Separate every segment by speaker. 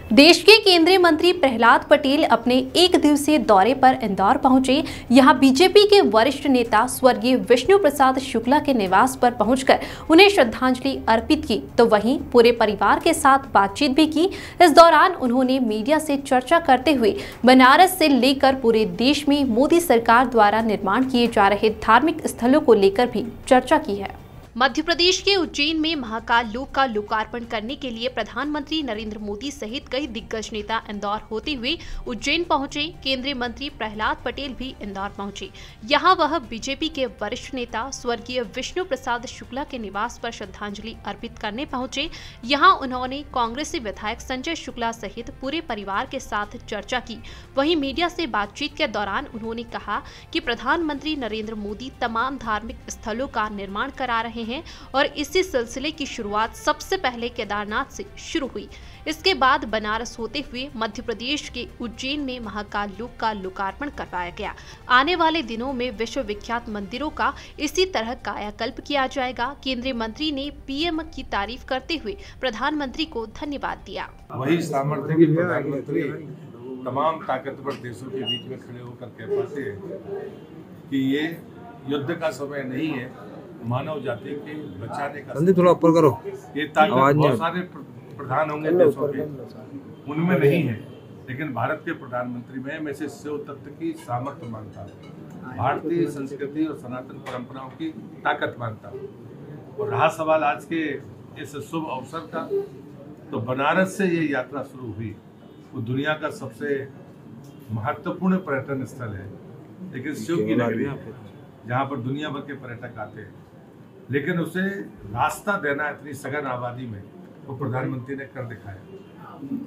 Speaker 1: देश के केंद्रीय मंत्री प्रहलाद पटेल अपने एक दिवसीय दौरे पर इंदौर पहुंचे। यहां बीजेपी के वरिष्ठ नेता स्वर्गीय विष्णु प्रसाद शुक्ला के निवास पर पहुंचकर उन्हें श्रद्धांजलि अर्पित की, तो वहीं पूरे परिवार के साथ बातचीत भी की। इस दौरान उन्होंने मीडिया से चर्चा करते हुए बनारस से लेकर पूरे देश में मोदी सरकार द्वारा निर्माण किए जा रहे धार्मिक स्थलों को लेकर भी चर्चा की है। मध्य प्रदेश के उज्जैन में महाकाल लोक का लोकार्पण करने के लिए प्रधानमंत्री नरेंद्र मोदी सहित कई दिग्गज नेता इंदौर होते हुए उज्जैन पहुंचे। केंद्रीय मंत्री प्रहलाद पटेल भी इंदौर पहुंचे। यहां वह बीजेपी के वरिष्ठ नेता स्वर्गीय विष्णु प्रसाद शुक्ला के निवास पर श्रद्धांजलि अर्पित करने पहुंचे। यहां उन्होंने कांग्रेसी विधायक संजय शुक्ला सहित पूरे परिवार के साथ चर्चा की। वहीं मीडिया से बातचीत के दौरान उन्होंने कहा कि प्रधानमंत्री नरेंद्र मोदी तमाम धार्मिक स्थलों का निर्माण करा रहे हैं और इसी सिलसिले की शुरुआत सबसे पहले केदारनाथ से शुरू हुई। इसके बाद बनारस होते हुए मध्य प्रदेश के उज्जैन में महाकाल लोक का लोकार्पण करवाया गया। आने वाले दिनों में विश्व विख्यात मंदिरों का इसी तरह कायाकल्प किया जाएगा। केंद्रीय मंत्री ने पीएम की तारीफ करते हुए प्रधानमंत्री को धन्यवाद दिया।
Speaker 2: वही सामर्थ्य के प्रधानमंत्री तमाम ताकतवर देशों के बीच में खड़े होकर कह पाते हैं कि ये युद्ध का समय नहीं है, मानव जाति के बचाने का।
Speaker 3: थोड़ा ऊपर करो।
Speaker 2: ये ताकत बहुत सारे प्रधान होंगे देशों के, उनमें नहीं है, लेकिन भारत के प्रधानमंत्री में मैं इसे शिव तत्व की सामर्थ्य मानता हूँ, भारतीय संस्कृति और सनातन परंपराओं की ताकत मानता हूँ। और रहा सवाल आज के इस शुभ अवसर का, तो बनारस से ये यात्रा शुरू हुई। वो दुनिया का सबसे महत्वपूर्ण पर्यटन स्थल है, लेकिन शिव की नगरी है जहाँ पर दुनिया भर के पर्यटक आते हैं, लेकिन उसे रास्ता देना इतनी सघन आबादी में वो प्रधानमंत्री ने कर दिखाया।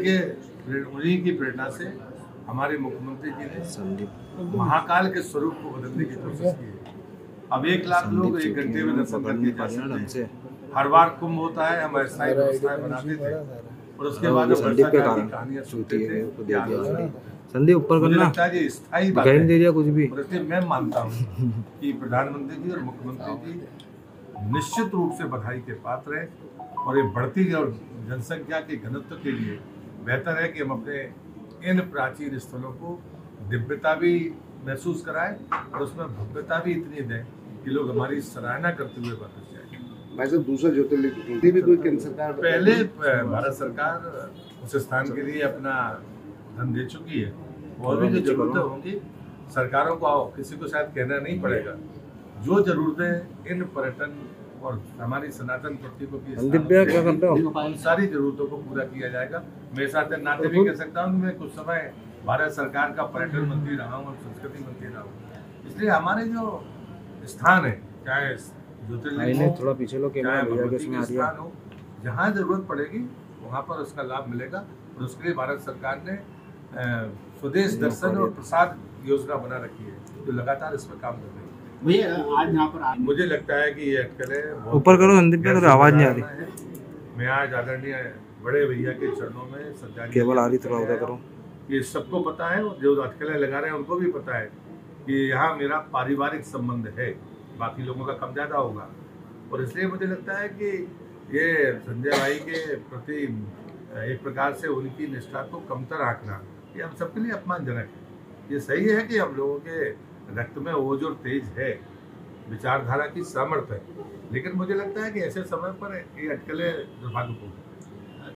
Speaker 2: उन्हीं की प्रेरणा से हमारे मुख्यमंत्री जी ने महाकाल के स्वरूप को बदलने की कोशिश की है। अब 1 लाख लोग 1 घंटे में दर्शन करके जा सकते हैं। हर बार कुंभ होता है, हम ऐसा व्यवस्थाएं बनाते थे और उसके बाद कहानियां सुनते थे।
Speaker 3: संदीप ऊपर करना
Speaker 2: स्थायी बात है। कुछ भी मैं मानता हूँ कि प्रधानमंत्री जी और मुख्यमंत्री जी निश्चित रूप से बधाई के पात्र हैं और ये बढ़ती और जनसंख्या के घनत्व के लिए बेहतर है कि हम अपने इन प्राचीन स्थलों को दिव्यता भी महसूस कराएं और उसमें भव्यता भी इतनी दें कि लोग हमारी सराहना करते हुए वापस जाएं।
Speaker 4: भाई साहब, दूसरा ज्योतिर्लिंग भी कोई केंद्र सरकार
Speaker 2: पहले भारत सरकार उस स्थान के लिए अपना धन दे चुकी है। और भी जो जरूरतें होंगी सरकारों को किसी को शायद कहना नहीं पड़ेगा, जो जरूरतें इन पर्यटन और हमारी सनातन प्रतीकों की उन सारी जरूरतों को पूरा किया जाएगा। मेरे साथ नाते भी कह सकता हूँ कि मैं कुछ समय भारत सरकार का पर्यटन मंत्री रहा हूँ और संस्कृति मंत्री रहा हूँ, इसलिए हमारे जो स्थान है, चाहे ज्योतिर्लिंग
Speaker 3: थोड़ा पीछे लो,
Speaker 2: स्थान हो, जहाँ जरूरत पड़ेगी वहाँ पर उसका लाभ मिलेगा। और उसके लिए भारत सरकार ने स्वदेश दर्शन और प्रसाद योजना बना रखी है, जो लगातार इस पर काम कर रही है।
Speaker 4: भैया आज यहाँ पर
Speaker 2: मुझे लगता है कि ये अटकलें
Speaker 3: ऊपर करो संदीप, आवाज नहीं आ रही।
Speaker 2: मैं आज आदरणीय बड़े भैया के चरणों में श्रद्धांजलि
Speaker 3: केवल आ रही, थोड़ा उधर करो।
Speaker 2: ये सबको पता है, जो अटकलें लगा रहे हैं उनको भी पता है कि यहाँ मेरा पारिवारिक संबंध है, बाकी लोगों का कम ज्यादा होगा। और इसलिए मुझे लगता है कि ये संजय भाई के प्रति एक प्रकार से उनकी निष्ठा को कमतर आंकना ये हम सबके लिए अपमानजनक है। ये सही है कि हम लोगों के रक्त में ओज और तेज है, विचारधारा की सामर्थ्य है, लेकिन मुझे लगता है कि ऐसे समय पर ये अटकलें दुर्भाग्यपूर्ण है।